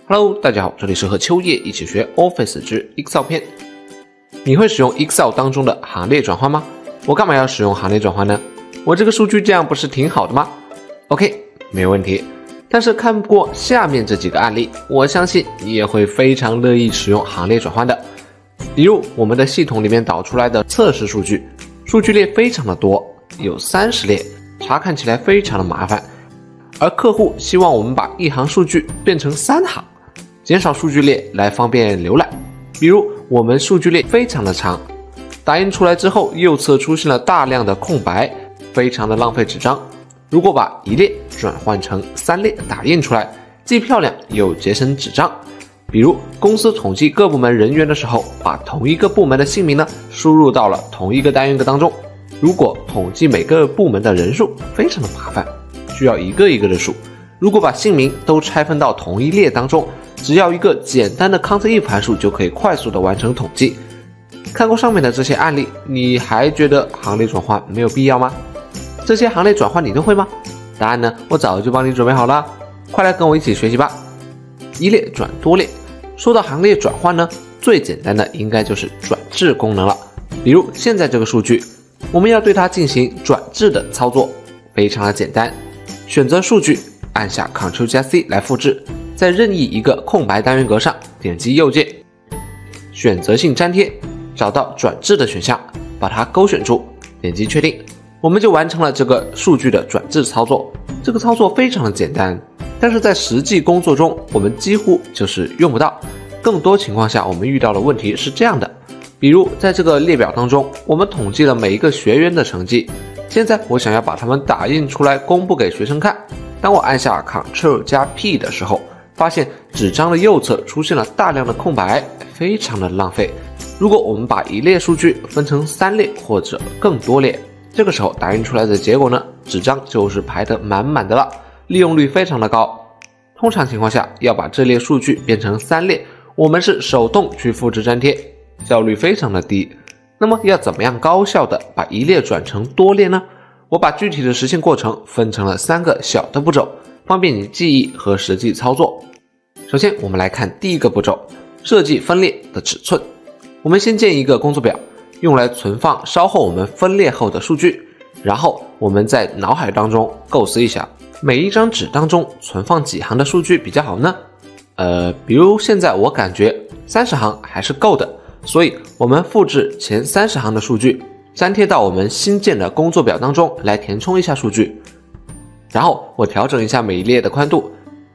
Hello， 大家好，这里是和秋叶一起学 Office 之 Excel 篇。你会使用 Excel 当中的行列转换吗？我干嘛要使用行列转换呢？我这个数据这样不是挺好的吗 ？OK， 没有问题。但是看过下面这几个案例，我相信你也会非常乐意使用行列转换的。比如我们的系统里面导出来的测试数据，数据列非常的多，有30列，查看起来非常的麻烦。而客户希望我们把一行数据变成3行。减少数据列来方便浏览，比如我们数据列非常的长，打印出来之后右侧出现了大量的空白，非常的浪费纸张。如果把一列转换成3列打印出来，既漂亮又节省纸张。比如公司统计各部门人员的时候，把同一个部门的姓名呢输入到了同一个单元格当中。如果统计每个部门的人数非常的麻烦，需要一个一个的数。如果把姓名都拆分到同一列当中，只要一个简单的 Ctrl+F 函数就可以快速的完成统计。看过上面的这些案例，你还觉得行列转换没有必要吗？这些行列转换你都会吗？答案呢，我早就帮你准备好了，快来跟我一起学习吧。一列转多列，说到行列转换呢，最简单的应该就是转置功能了。比如现在这个数据，我们要对它进行转置的操作，非常的简单，选择数据，按下 Ctrl+C 来复制，在任意一个空白单元格上点击右键，选择性粘贴，找到转置的选项，把它勾选住，点击确定，我们就完成了这个数据的转置操作。这个操作非常的简单，但是在实际工作中我们几乎就是用不到。更多情况下我们遇到的问题是这样的，比如在这个列表当中，我们统计了每一个学员的成绩，现在我想要把它们打印出来公布给学生看。当我按下 Ctrl+P 的时候，发现纸张的右侧出现了大量的空白，非常的浪费。如果我们把一列数据分成3列或者更多列，这个时候打印出来的结果呢，纸张就是排得满满的了，利用率非常的高。通常情况下，要把这列数据变成3列，我们是手动去复制粘贴，效率非常的低。那么要怎么样高效的把一列转成多列呢？我把具体的实现过程分成了3个小的步骤，方便你记忆和实际操作。首先我们来看第一个步骤，设计分列的尺寸。我们先建一个工作表，用来存放稍后我们分列后的数据。然后我们在脑海当中构思一下，每一张纸当中存放几行的数据比较好呢？比如现在我感觉30行还是够的，所以我们复制前30行的数据，粘贴到我们新建的工作表当中来填充一下数据。然后我调整一下每一列的宽度，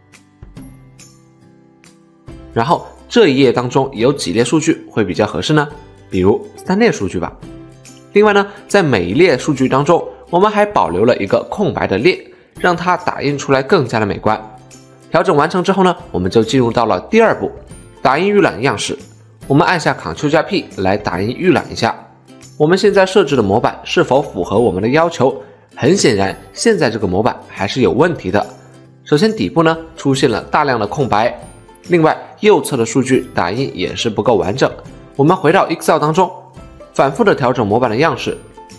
然后这一页当中有几列数据会比较合适呢？比如3列数据吧。另外呢，在每一列数据当中，我们还保留了一个空白的列，让它打印出来更加的美观。调整完成之后呢，我们就进入到了第2步，打印预览样式。我们按下 Ctrl+P 来打印预览一下，我们现在设置的模板是否符合我们的要求？很显然，现在这个模板还是有问题的。首先底部呢出现了大量的空白，另外右侧的数据打印也是不够完整。我们回到 Excel 当中，反复的调整模板的样式，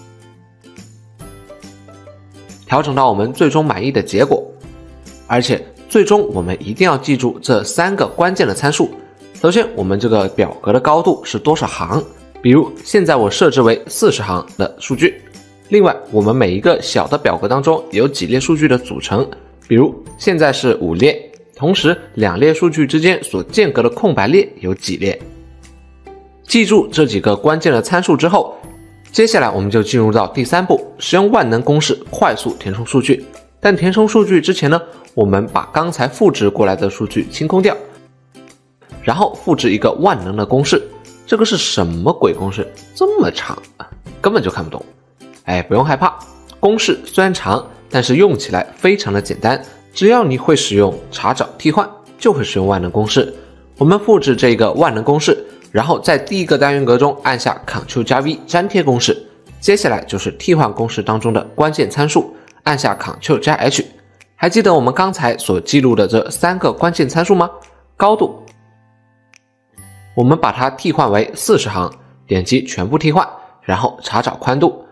调整到我们最终满意的结果。而且最终我们一定要记住这3个关键的参数。首先我们这个表格的高度是多少行，比如现在我设置为40行的数据。另外我们每一个小的表格当中有几列数据的组成，比如现在是5列，同时2列数据之间所间隔的空白列有几列。记住这几个关键的参数之后，接下来我们就进入到第3步，使用万能公式快速填充数据。但填充数据之前呢，我们把刚才复制过来的数据清空掉，然后复制一个万能的公式。这个是什么鬼公式？这么长，根本就看不懂。不用害怕，公式虽然长，但是用起来非常的简单，只要你会使用查找替换，就会使用万能公式。我们复制这个万能公式，然后在第一个单元格中按下 Ctrl+V 粘贴公式，接下来就是替换公式当中的关键参数，按下 Ctrl+H。 还记得我们刚才所记录的这3个关键参数吗？高度，我们把它替换为40行，点击全部替换，然后查找宽度，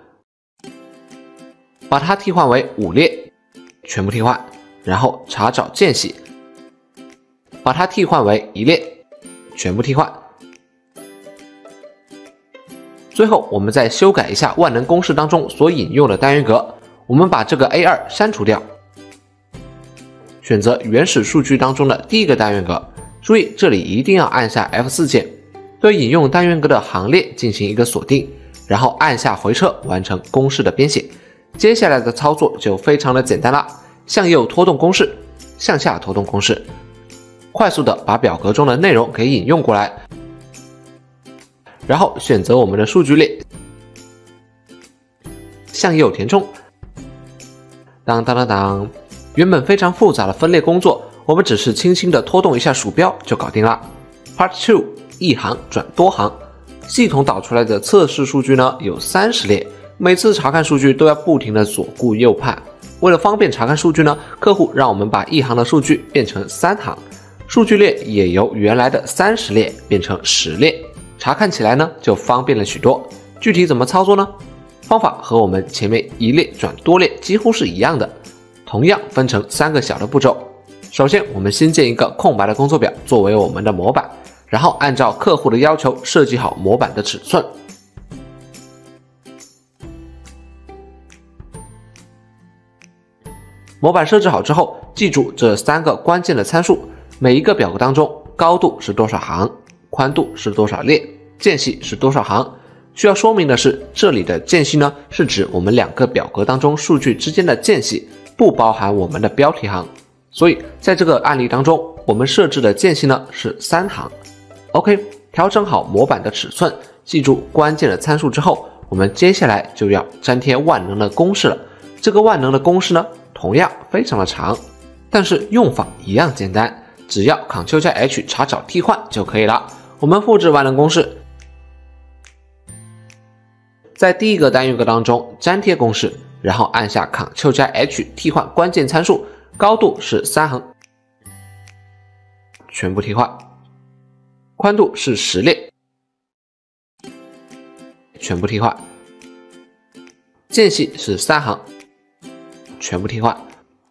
把它替换为5列，全部替换，然后查找间隙， 把它替换为一列，全部替换。最后我们再修改一下万能公式当中所引用的单元格，我们把这个 A2 删除掉，选择原始数据当中的第一个单元格，注意这里一定要按下 F4 键，对引用单元格的行列进行一个锁定，然后按下回撤完成公式的编写。接下来的操作就非常的简单了，向右拖动公式，向下拖动公式，快速的把表格中的内容给引用过来，然后选择我们的数据列，向右填充。当当当当，原本非常复杂的分类工作，我们只是轻轻的拖动一下鼠标就搞定了。Part 2， 一行转多行。系统导出来的测试数据呢有30列，每次查看数据都要不停的左顾右盼。为了方便查看数据呢，客户让我们把一行的数据变成3行，数据列也由原来的30列变成10列，查看起来呢就方便了许多。具体怎么操作呢？方法和我们前面一列转多列几乎是一样的，同样分成3个小的步骤。首先我们新建一个空白的工作表作为我们的模板，然后按照客户的要求设计好模板的尺寸。模板设置好之后，记住这3个关键的参数，每一个表格当中高度是多少行，宽度是多少列，间隙是多少行。需要说明的是，这里的间隙呢是指我们2个表格当中数据之间的间隙，不包含我们的标题行。所以在这个案例当中，我们设置的间隙呢是3行。OK， 调整好模板的尺寸，记住关键的参数之后，我们接下来就要粘贴万能的公式了。这个万能的公式呢，同样非常的长，但是用法一样简单，只要 Ctrl 加 H 查找替换就可以了。我们复制万能公式，在第一个单元格当中粘贴公式，然后按下 Ctrl 加 H 替换关键参数，高度是3行，全部替换。宽度是10列，全部替换。间隙是3行，全部替换。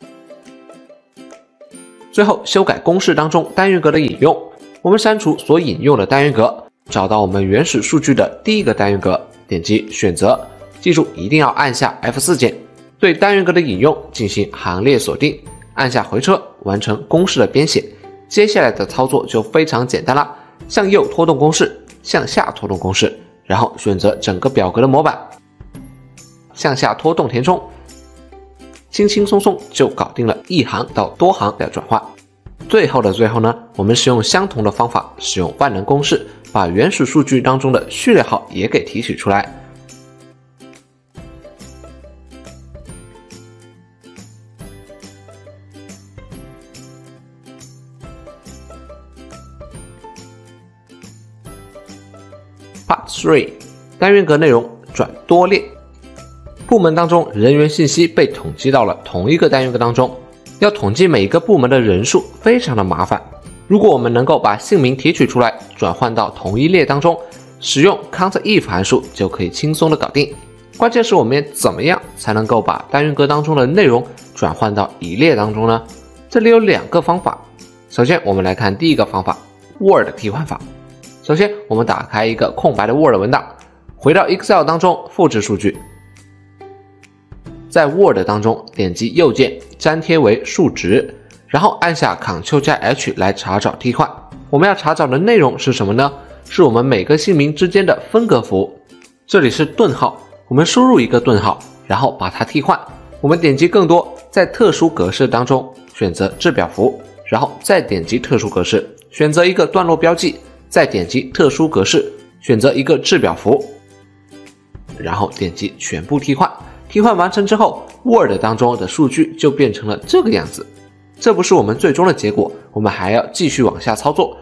最后修改公式当中单元格的引用，我们删除所引用的单元格，找到我们原始数据的第一个单元格，点击选择，记住一定要按下 F4 键，对单元格的引用进行行列锁定，按下回车完成公式的编写。接下来的操作就非常简单了，向右拖动公式，向下拖动公式，然后选择整个表格的模板，向下拖动填充，轻轻松松就搞定了一行到多行的转换。最后的最后呢，我们使用相同的方法，使用万能公式，把原始数据当中的序列号也给提取出来。Part 3， 单元格内容转多列。部门当中人员信息被统计到了同一个单元格当中，要统计每一个部门的人数非常的麻烦。如果我们能够把姓名提取出来，转换到同一列当中，使用 COUNTIF 函数就可以轻松的搞定。关键是我们怎么样才能够把单元格当中的内容转换到一列当中呢？这里有2个方法。首先我们来看第一个方法， Word 替换法。首先我们打开一个空白的 Word 文档，回到 Excel 当中复制数据，在 Word 当中点击右键粘贴为数值，然后按下 Ctrl 加 H 来查找替换。我们要查找的内容是什么呢？是我们每个姓名之间的分隔符。这里是顿号，我们输入一个顿号，然后把它替换。我们点击更多，在特殊格式当中选择制表符，然后再点击特殊格式，选择一个段落标记，再点击特殊格式，选择一个制表符，然后点击全部替换。替换完成之后， Word 当中的数据就变成了这个样子。这不是我们最终的结果，我们还要继续往下操作。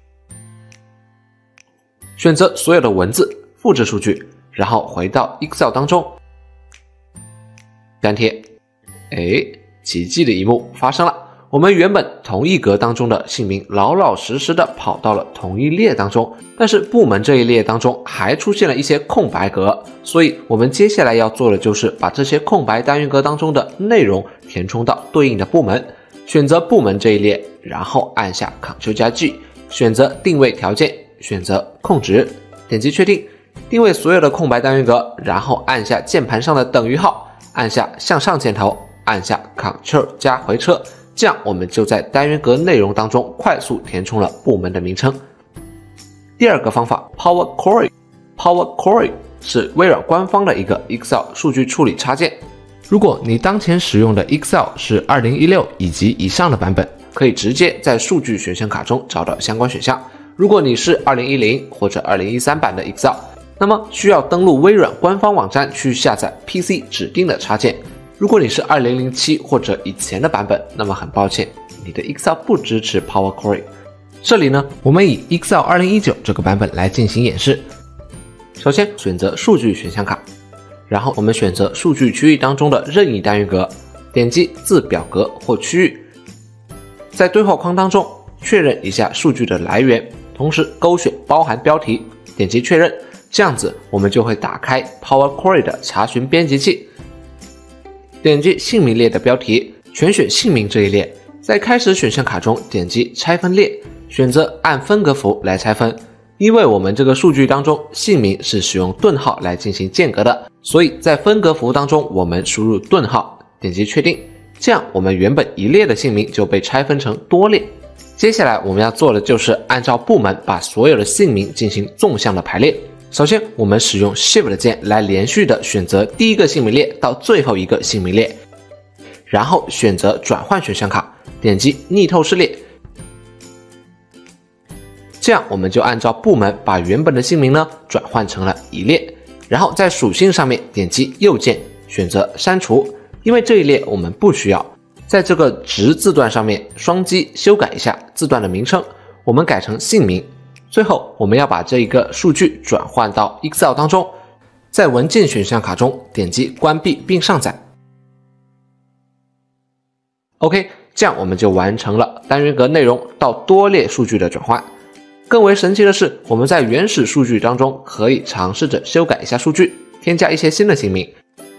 选择所有的文字，复制数据，然后回到 Excel 当中粘贴。奇迹的一幕发生了，我们原本同一格当中的姓名老老实实的跑到了同一列当中，但是部门这一列当中还出现了一些空白格，所以我们接下来要做的就是把这些空白单元格当中的内容填充到对应的部门。选择部门这一列， 然后按下 Ctrl 加 G， 选择定位条件，选择控制，点击确定，定位所有的空白单元格，然后按下键盘上的等于号，按下向上箭头，按下 Ctrl 加回车，这样我们就在单元格内容当中快速填充了部门的名称。第二个方法 Power Query。Power Query 是微软官方的一个 Excel 数据处理插件。如果你当前使用的 Excel 是2016以及以上的版本，可以直接在数据选项卡中找到相关选项。如果你是2010或者2013版的 Excel， 那么需要登录微软官方网站去下载 PC 指定的插件。如果你是2007或者以前的版本，那么很抱歉，你的 Excel 不支持 Power Query。这里呢，我们以 Excel 2019这个版本来进行演示。首先选择数据选项卡，然后我们选择数据区域当中的任意单元格，点击自表格或区域，在对话框当中确认一下数据的来源，同时勾选包含标题，点击确认，这样子我们就会打开 Power Query 的查询编辑器。点击姓名列的标题，全选姓名这一列，在开始选项卡中点击拆分列，选择按分隔符来拆分。因为我们这个数据当中姓名是使用顿号来进行间隔的，所以在分隔符当中我们输入顿号，点击确定，这样我们原本一列的姓名就被拆分成多列。接下来我们要做的就是按照部门把所有的姓名进行纵向的排列。首先我们使用 Shift 键来连续的选择第一个姓名列到最后一个姓名列，然后选择转换选项卡，点击逆透视列，这样我们就按照部门把原本的姓名呢转换成了一列，然后在属性上面点击右键选择删除，因为这一列我们不需要。在这个值字段上面双击修改一下字段的名称，我们改成姓名。最后我们要把这一个数据转换到 Excel 当中，在文件选项卡中点击关闭并上载。OK， 这样我们就完成了单元格内容到多列数据的转换。更为神奇的是，我们在原始数据当中可以尝试着修改一下数据，添加一些新的姓名，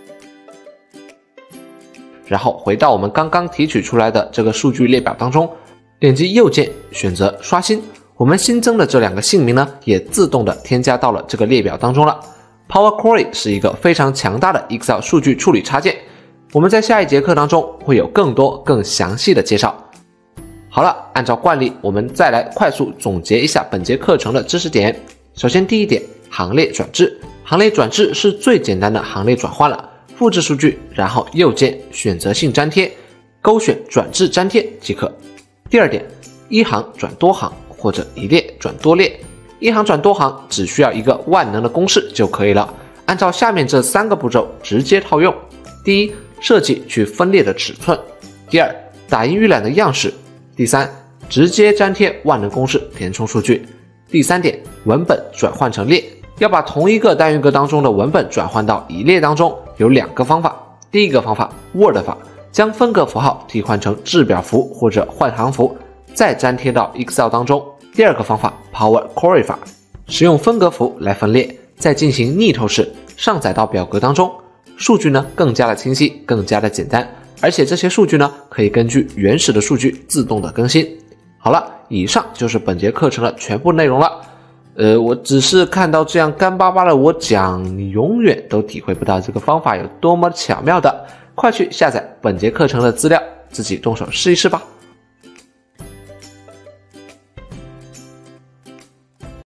然后回到我们刚刚提取出来的这个数据列表当中，点击右键选择刷新，我们新增的这两个姓名呢也自动的添加到了这个列表当中了。 Power Query 是一个非常强大的 Excel 数据处理插件，我们在下一节课当中会有更多更详细的介绍。好了，按照惯例，我们再来快速总结一下本节课程的知识点。首先第一点，行列转置。行列转置是最简单的行列转换了，复制数据，然后右键选择性粘贴，勾选转置粘贴即可。第二点，一行转多行或者一列转多列。一行转多行只需要一个万能的公式就可以了，按照下面这3个步骤直接套用。第一，设计去分列的尺寸。第二，打印预览的样式。第三，直接粘贴万能公式填充数据。第三点，文本转换成列。要把同一个单元格当中的文本转换到一列当中，有2个方法。第一个方法 Word 法，将分隔符号替换成置表符或者换行符，再粘贴到 Excel 当中。第二个方法 Power Query 法，使用分隔符来分列，再进行逆透视上载到表格当中，数据呢更加的清晰，更加的简单。而且这些数据呢，可以根据原始的数据自动的更新。好了，以上就是本节课程的全部内容了。我只是看到这样干巴巴的我讲，你永远都体会不到这个方法有多么巧妙的。快去下载本节课程的资料，自己动手试一试吧。